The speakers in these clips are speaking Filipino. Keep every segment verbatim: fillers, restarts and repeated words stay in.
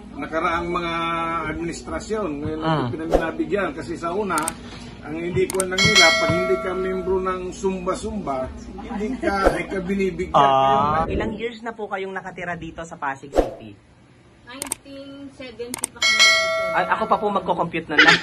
nakaraang mga administrasyon. Ngayon Mm. pinabigyan kasi sa una, ang hindi ko lang nila, pag hindi ka membro ng Sumba-Sumba, hindi ka, hindi ka binibigyan. Ah. Ilang years na po kayong nakatira dito sa Pasig City? nineteen seventy pa kami dito. Ay, ako pa po magko-compute na lang.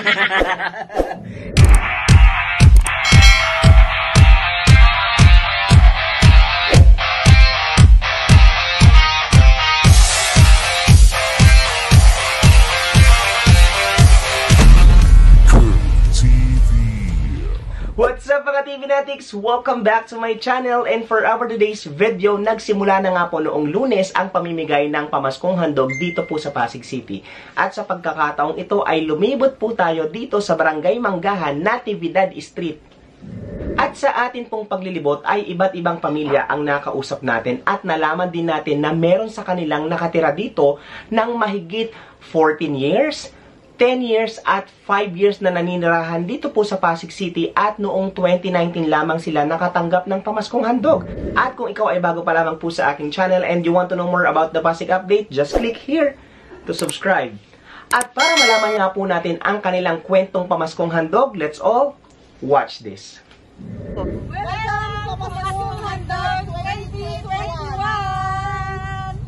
What's up mga T V Natics? Welcome back to my channel, and for our today's video, nagsimula na nga po noong Lunes ang pamimigay ng pamaskong handog dito po sa Pasig City. At sa pagkakataong ito ay lumibot po tayo dito sa Barangay Manggahan, Natividad Street. At sa atin pong paglilibot ay iba't ibang pamilya ang nakausap natin at nalaman din natin na meron sa kanilang nakatira dito ng mahigit fourteen years, ten years at five years na naninirahan dito po sa Pasig City, at noong twenty nineteen lamang sila nakatanggap ng pamaskong handog. At kung ikaw ay bago pa lamang po sa aking channel and you want to know more about the Pasig update, just click here to subscribe. At para malaman nga po natin ang kanilang kwentong pamaskong handog, let's all watch this. Welcome to Pamaskong Handog twenty twenty-one!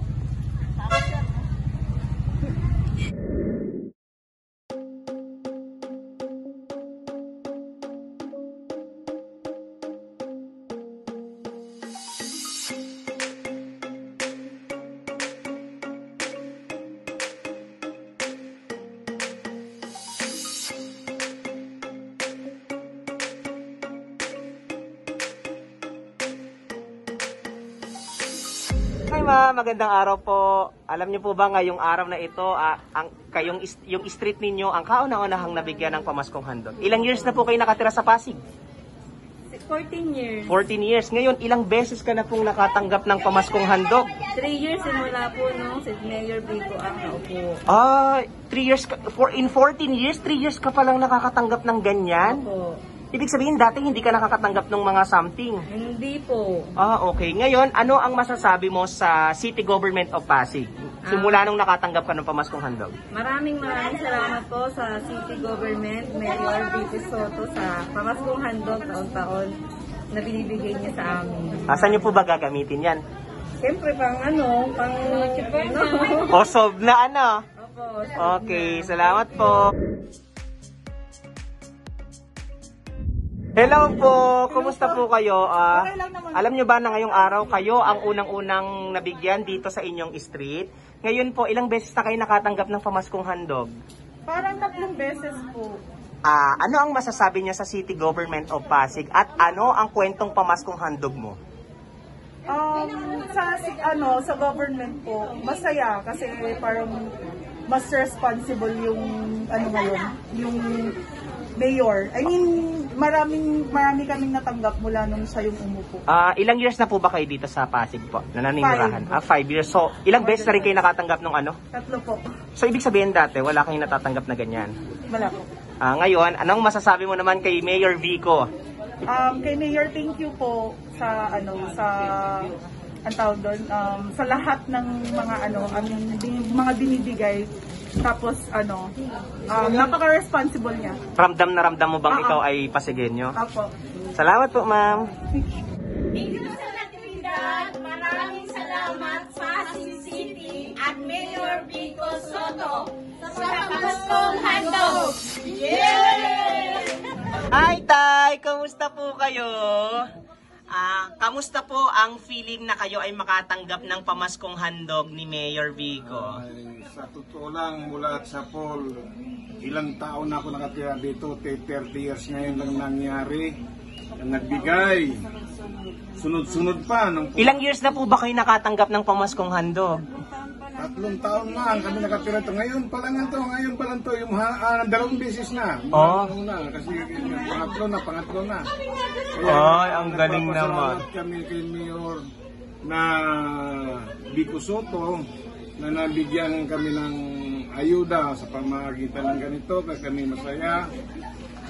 Hi ma, magandang araw po. Alam niyo po ba ngayong araw na ito, ah, ang kayong is- yung street ninyo ang kauna-unahang nabigyan ng pamaskong handog. Ilang years na po kayo nakatira sa Pasig? fourteen years. fourteen years. Ngayon, ilang beses ka na pong nakatanggap ng pamaskong handog? three years simula po nung si Mayor Vico ang naupo. Ah, three years ka, for, in fourteen years, three years ka palang nakakatanggap ng ganyan? Opo. Ibig sabihin, dati hindi ka nakakatanggap ng mga something. Hindi po. Ah, okay. Ngayon, ano ang masasabi mo sa City Government of Pasig? Simula nung nakatanggap ka ng pamaskong handog. Maraming maraming salamat po sa City Government, Mayor Vico Soto, sa pamaskong handog taon-taon na binibigay niya sa amin. Ah, saan niyo po ba gagamitin yan? Siyempre pang ano, pang ano. O, sob na ano? Opo. Okay, salamat po. Hello po, kumusta po kayo? Ah, alam nyo ba na ngayong araw kayo ang unang-unang nabigyan dito sa inyong street? Ngayon po, ilang beses na kayo nakatanggap ng pamaskong handog? Parang tatlong beses po. Ah, ano ang masasabi niya sa City Government of Pasig at ano ang kwentong pamaskong handog mo? Um, sa ano sa government po, masaya kasi parang mas responsible yung ano ngayon, yung mayor. I mean, maraming marami kaming natanggap mula nung siya yung umupo. Ah, ilang years na po ba kayo dito sa Pasig po? Na naninirahan? Five. Ah, five years. So, ilang beses na rin kayo nakatanggap ng ano? Tatlo po. So, ibig sabihin dati, wala kayong natatanggap na ganyan. Wala po. Ah, ngayon, anong masasabi mo naman kay Mayor Vico? Um, kay Mayor, thank you po sa ano sa ang tawag doon, um, sa lahat ng mga ano, aming bin- mga binibigay. Tapos ano, um, napaka-responsible niya. Ramdam na ramdam mo bang Oo. ikaw ay Pasigenyo? Apo. Salamat po, ma'am. Dito sa Natividad, maraming salamat Pasig City at Mayor Vico Soto sa pamaskong handog. Yay! Hi, Tay! Kamusta po kayo? Ah, kamusta po ang feeling na kayo ay makatanggap ng pamaskong handog ni Mayor Vico? Ay, sa totoo lang, mula sa Paul, ilang taon na ako nakatira dito, thirty years ngayon lang nangyari. Nagbigay. Sunod-sunod pa. Nung Ilang years na po ba kayo nakatanggap ng pamaskong handog? tatlong taon na kami nakatira ito. Ngayon pa lang ito, ngayon pa lang ito. Yung ha, ah, dalawang beses na. Oh. Una, kasi pangatlo na, pangatlo na. Ay, ang galing nagpapasalamat naman. Kami kay Mayor na Vico Soto na nabigyan kami ng ayuda sa pamamagitan ng ganito. Kaya kami masaya.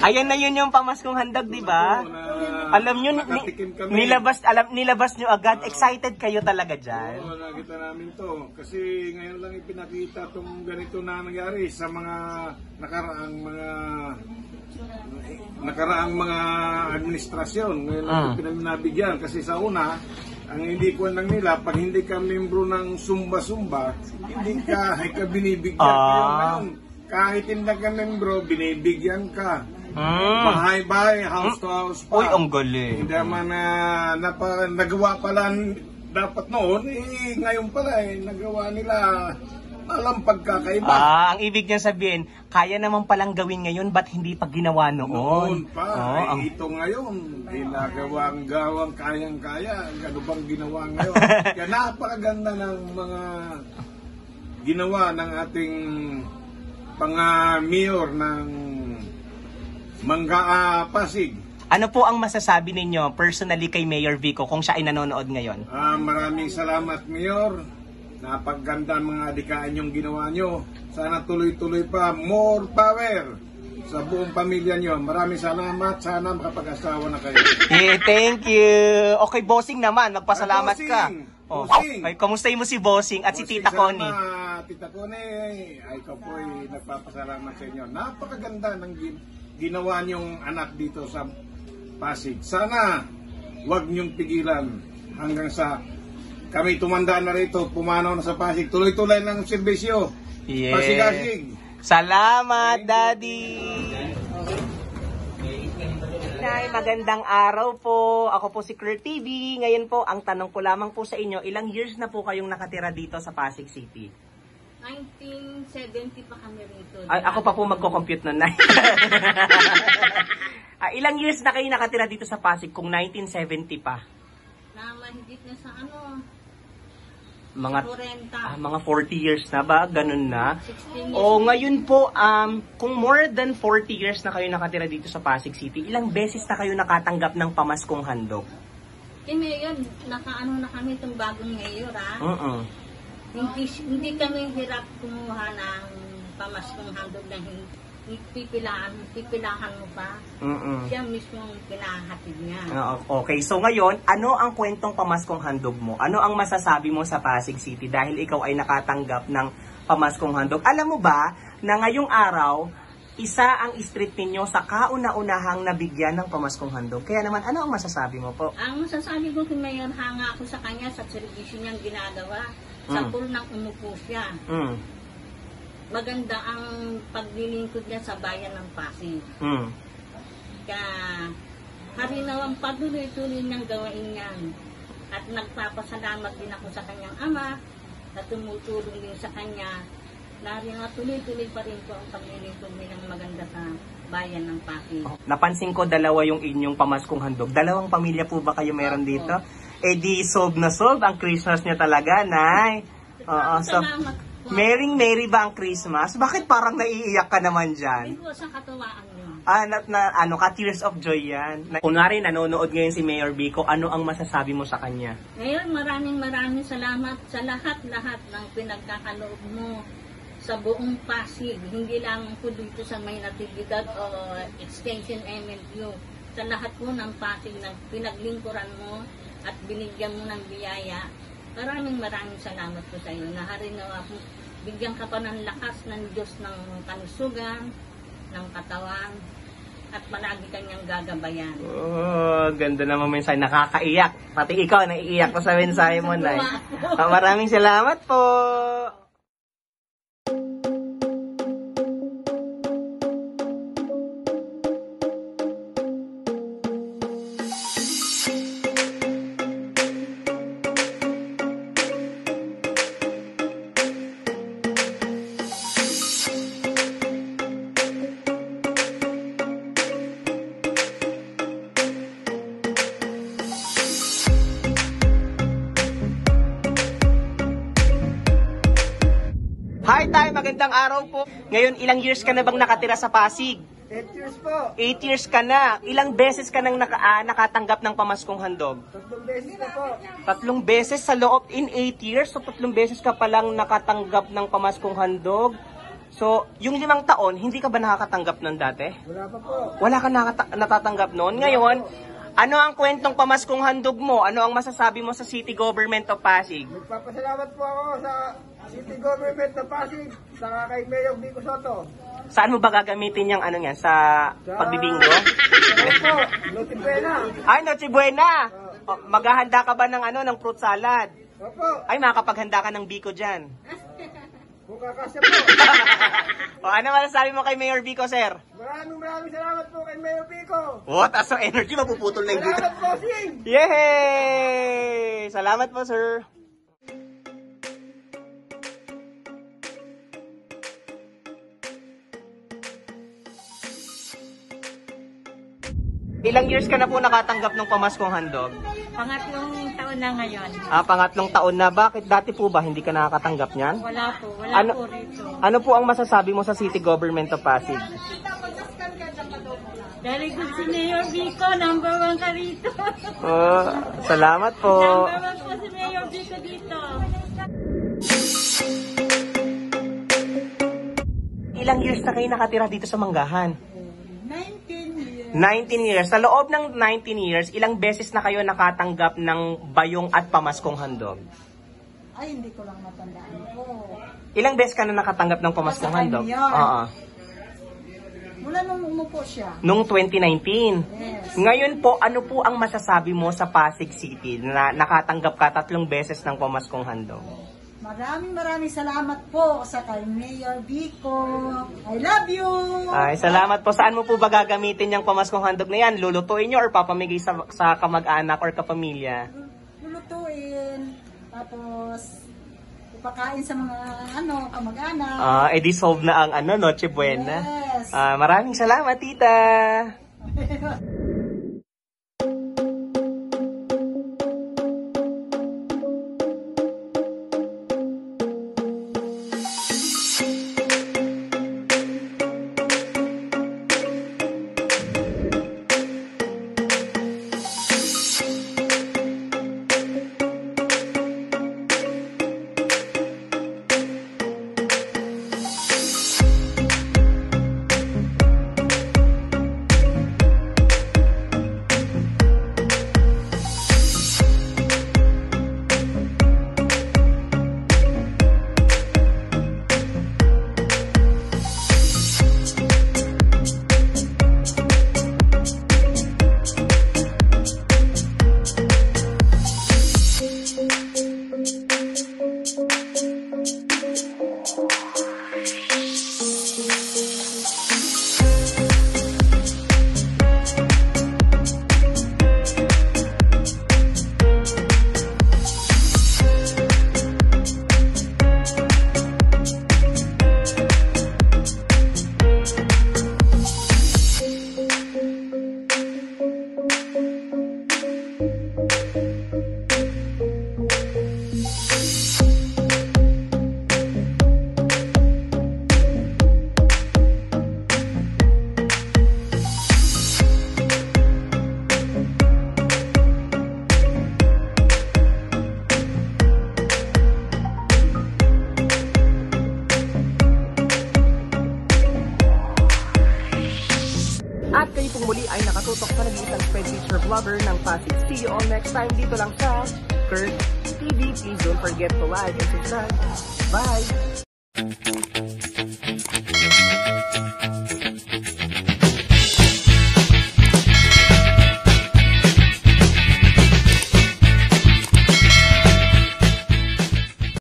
Ayan na yun yung pamaskong handog, di ba? Na- Alam nyo, ni- nakatikim kami. nilabas, alam, nilabas nyo agad. Excited kayo talaga dyan. Oo, nakita namin to. Kasi ngayon lang ipinakita itong ganito na nangyari sa mga nakaraang mga nakaraang mga administrasyon. Ngayon lang Ah. ito pinabigyan. Kasi sa una, ang hindi ko lang nila, pag hindi ka membro ng Sumba-Sumba, hindi ka, ay ka binibigyan. Ah. Kaya ngayon, kahit hindi ka membro, binibigyan ka. Mm. Bahay-bahay, house to house pa. Uy, ang galing. Hindi naman na napa, nagawa pala dapat noon, eh, ngayon pala eh, nagawa nila alam pagkakaiba. Ah, ang ibig niya sabihin, kaya naman palang gawin ngayon, ba't hindi pa ginawa noon? Noon pa, Oo, eh, ang- ito ngayon, ginagawang gawang kayang-kaya, ano bang ginawa ngayon? Kaya napakaganda ng mga ginawa ng ating mga mayor ng Mangga ah, Pasig. Ano po ang masasabi ninyo personally kay Mayor Vico kung siya ay nanonood ngayon? Ah, maraming salamat, Mayor. Napaganda ang mga adikaan yung ginawa nyo. Sana tuloy-tuloy pa. More power sa buong pamilya nyo. Maraming salamat. Sana makapag-asawa na kayo. Eh, thank you. Okay, bossing naman. Magpasalamat Ah, ka. bossing. Oh, Bossing. ay, kamustahin mo si bossing at si Bossing, Tita Connie? salamat, Tita Connie. Ay, ikaw po ay nagpapasalamat sa inyo. Napakaganda ng gin- ginawa nyong anak dito sa Pasig. Sana wag nyong pigilan hanggang sa kami tumanda na rito, pumanaw na sa Pasig. Tuloy-tuloy ng serbisyo. Yes. Pasig-asig. Salamat, Daddy! Nay, magandang araw po. Ako po si Claire T V. Ngayon po, ang tanong ko lamang po sa inyo, ilang years na po kayong nakatira dito sa Pasig City? nineteen seventy pa kami rito. Ay, ako pa po magko-compute nun, Nay. Ah, ilang years na kayo nakatira dito sa Pasig kung nineteen seventy pa? Na mahigit na sa ano, Mga forty. ah, mga forty years na ba? Ganun na? sixteen years. O ngayon po, um, kung more than forty years na kayo nakatira dito sa Pasig City, ilang beses na kayo nakatanggap ng pamaskong handog? Eh, ngayon, nakaano na kami itong bagong mayor, ha? Uh-uh. Hindi, hindi kami hirap kumuha ng pamaskong handog na hindi pipilahan, pipilahan mo pa. Uh-uh. Siya mismo ang pinahatid niya. Ah, okay, so ngayon, ano ang kwentong pamaskong handog mo? Ano ang masasabi mo sa Pasig City dahil ikaw ay nakatanggap ng pamaskong handog? Alam mo ba na ngayong araw, isa ang street ninyo sa kauna-unahang nabigyan ng pamaskong handog? Kaya naman, ano ang masasabi mo po? Ang masasabi ko kay Mayor, hanga ako sa kanya sa servisyo niyang ginagawa. Sa Mm. pool nang umupo siya. Mm. Maganda ang paglilingkod niya sa bayan ng Pasig. Mm. Kaya harinawang patuloy-tuloy niyang gawain yan. At nagpapasalamat din ako sa kanyang ama na tumutulong din sa kanya. Narinaw tuloy-tuloy pa rin po ang paglilingkod nilang maganda sa bayan ng Pasig. Napansin ko dalawa yung inyong pamaskong handog. Dalawang pamilya po ba kayo meron dito? Eh di solve na solve ang Christmas niya talaga, Nay. Oo, so Salamat po. Merry Merry ba ang Christmas? Bakit parang naiiyak ka naman Ay dyan? po, sa katuwaan niyo. Ah, na, na, ano ka, tears of joy yan. Na, kunwari, nanonood ngayon si Mayor Vico, ano ang masasabi mo sa kanya? Ngayon, maraming maraming salamat sa lahat-lahat ng pinagkakaloob mo sa buong Pasig. Hindi lang po dito sa may natividad o extension M L U. Sa lahat po ng Pasig na pinaglingkuran mo at binigyan mo ng biyaya. Maraming maraming salamat po sa iyo. Naharinawa po, bigyan ka pa ng lakas ng Diyos ng kalusugan, ng katawan, at palagi kanyang gagabayan. Oh, ganda naman mensahe. Nakakaiyak. Pati ikaw, naiiyak pa sa mensahe mo, Nay. Ah, maraming salamat po. Hi, Tay! Magandang araw po. Ngayon, ilang years ka na bang nakatira sa Pasig? eight years po. Eight years ka na. Ilang beses ka nang naka, ah, nakatanggap ng pamaskong handog? Tatlong beses na po. Tatlong beses sa loob in eight years. So, tatlong beses ka palang nakatanggap ng pamaskong handog. So, yung limang taon, hindi ka ba nakakatanggap nun dati? Wala pa po. Wala ka nakata- natatanggap nun? Ngayon, ano ang kwentong pamaskong handog mo? Ano ang masasabi mo sa City Government of Pasig? Magpapasalamat po ako sa City Government ng Pasig, sa kay Mayor Vico Soto. Saan mo ba gagamitin yung ano yan? Sa pagbibingo? Opo, Noche Buena. Ay, Noche Buena! O, maghahanda ka ba ng ano, ng fruit salad? Opo, Ay, makakapaghanda ka ng biko dyan. kung kakasya po. O, ano masasabi mo kay Mayor Vico, sir? Maraming maraming salamat po kay Mayor Vico. What? Aso energy, mapuputol na yung dito. Salamat po, Sing! Yay! Salamat po, sir. Ilang years ka na po nakatanggap ng pamaskong handog? Pangatlong taon na ngayon. Ah, pangatlong taon na. Bakit dati po ba hindi ka nakakatanggap niyan? Wala po, wala Ano, po rito. ano po ang masasabi mo sa City Government of Pasig? Very good si Mayor Vico, number one ka rito. Oh, salamat po. Number one po si Mayor Vico dito. Ilang years na kayo nakatira dito sa Manggahan? nineteen years. nineteen years. Sa loob ng nineteen years, ilang beses na kayo nakatanggap ng bayong at pamaskong handog? Ay, hindi ko lang matandaan po. Ilang beses ka na nakatanggap ng pamaskong Sa handog? kanya. Oo. Mula nung umupo siya. Noong twenty nineteen. Yes. Ngayon po, ano po ang masasabi mo sa Pasig City na nakatanggap ka tatlong beses ng pamaskong handog? Maraming maraming salamat po sa kay Mayor Vico. I love you! Ay, salamat po. Saan mo po ba gagamitin yung pamaskong handog na yan? Lulutuin nyo or papamigay sa, sa kamag-anak or kapamilya? Lulutuin. Tapos, ipakain sa mga ano, kamag-anak. Ah, edi solve na ang ano, Noche Buena. Yes. Ah, maraming salamat, tita. At kayo pong muli ay nakatutok sa nag-iisang spread picture vlogger ng Pasig. See you all next time dito lang sa Kurt T V. Please don't forget to like and subscribe. Bye!